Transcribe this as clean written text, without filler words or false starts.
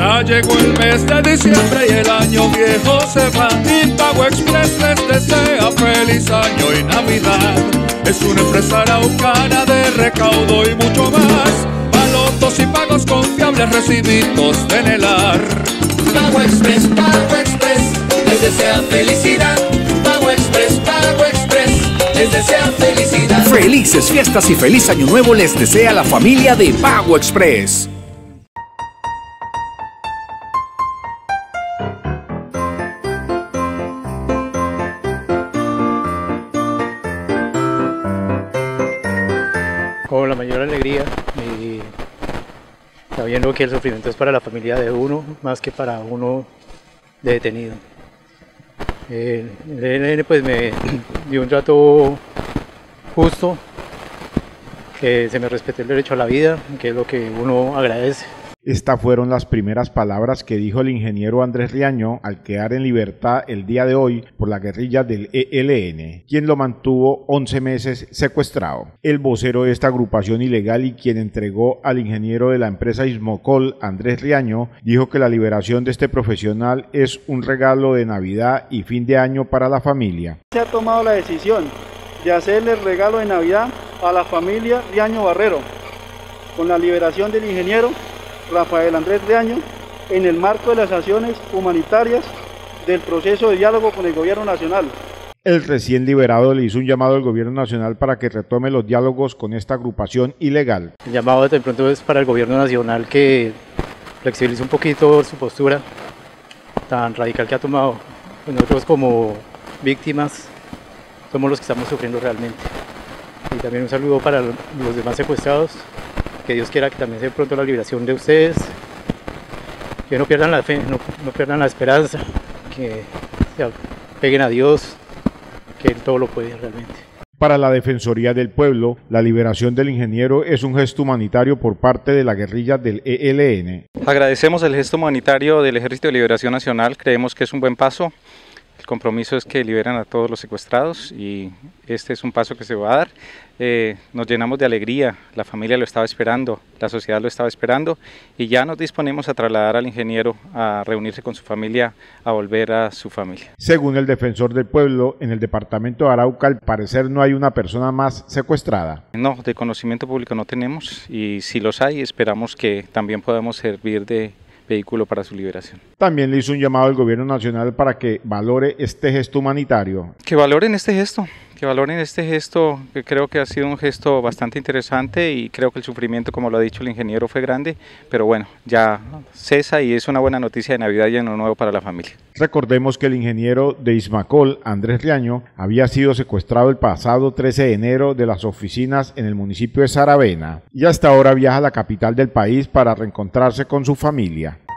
Ya llegó el mes de diciembre y el año viejo se va, y Pago Express les desea feliz año y Navidad. Es una empresa araucana de recaudo y mucho más, balotos y pagos confiables recibidos de Nelar. Pago Express, les desea felicidad. Pago Express, les desea felicidad. Felices fiestas y feliz año nuevo les desea la familia de Pago Express. Con la mayor alegría, sabiendo que el sufrimiento es para la familia de uno más que para uno de detenido. El ELN pues me dio un trato justo, que se me respete el derecho a la vida, que es lo que uno agradece. Estas fueron las primeras palabras que dijo el ingeniero Andrés Riaño al quedar en libertad el día de hoy por la guerrilla del ELN, quien lo mantuvo 11 meses secuestrado. El vocero de esta agrupación ilegal y quien entregó al ingeniero de la empresa Ismocol, Andrés Riaño, dijo que la liberación de este profesional es un regalo de Navidad y fin de año para la familia. Se ha tomado la decisión de hacerle el regalo de Navidad a la familia Riaño Barrero, con la liberación del ingeniero Rafael Andrés Riaño, en el marco de las acciones humanitarias del proceso de diálogo con el gobierno nacional. El recién liberado le hizo un llamado al gobierno nacional para que retome los diálogos con esta agrupación ilegal. El llamado de pronto es para el gobierno nacional que flexibilice un poquito su postura tan radical que ha tomado. Nosotros como víctimas somos los que estamos sufriendo realmente. Y también un saludo para los demás secuestrados. Que Dios quiera que también sea pronto la liberación de ustedes, que no pierdan la fe, no pierdan la esperanza, que se peguen a Dios, que Él todo lo puede realmente. Para la Defensoría del Pueblo, la liberación del ingeniero es un gesto humanitario por parte de la guerrilla del ELN. Agradecemos el gesto humanitario del Ejército de Liberación Nacional, creemos que es un buen paso. El compromiso es que liberan a todos los secuestrados y este es un paso que se va a dar. Nos llenamos de alegría, la familia lo estaba esperando, la sociedad lo estaba esperando y ya nos disponemos a trasladar al ingeniero a reunirse con su familia, a volver a su familia. Según el defensor del pueblo, en el departamento de Arauca al parecer no hay una persona más secuestrada. No, de conocimiento público no tenemos y si los hay esperamos que también podamos servir de vehículo para su liberación. También le hizo un llamado al gobierno nacional para que valore este gesto humanitario. Que valoren este gesto, que creo que ha sido un gesto bastante interesante y creo que el sufrimiento, como lo ha dicho el ingeniero, fue grande, pero bueno, ya cesa y es una buena noticia de Navidad y Año Nuevo para la familia. Recordemos que el ingeniero de Ismacol, Andrés Riaño, había sido secuestrado el pasado 13 de enero de las oficinas en el municipio de Saravena y hasta ahora viaja a la capital del país para reencontrarse con su familia.